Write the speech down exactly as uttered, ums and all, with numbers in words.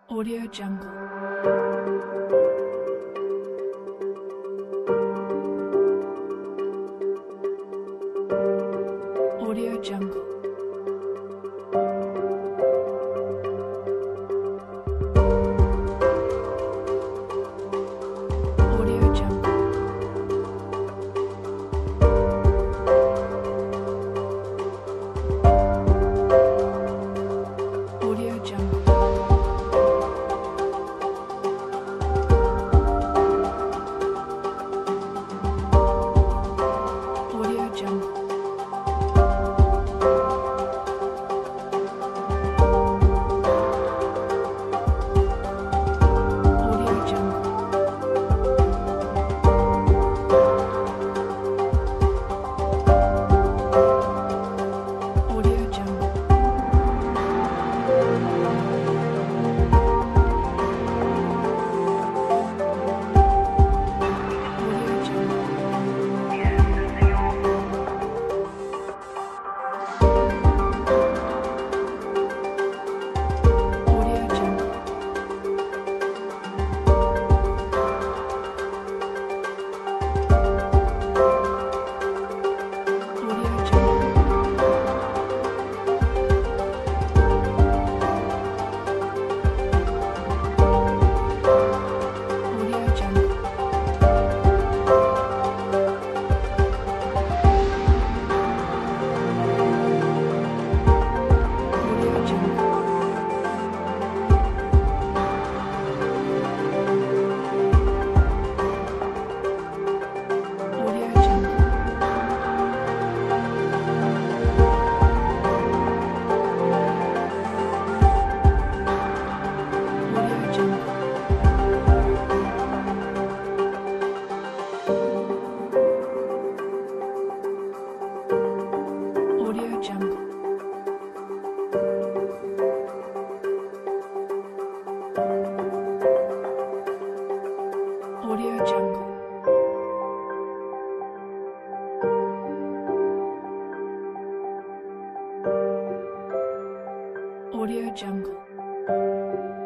Audio Jungle. Audio Jungle. Audio Jungle. Audio Jungle. Audio Jungle. Audio Jungle. Audio Jungle. Audio Jungle. Audio Jungle. Audio Jungle. Audio Jungle. Audio Jungle. Audio Jungle. Audio Jungle. Audio Jungle. Audio Jungle. Audio Jungle.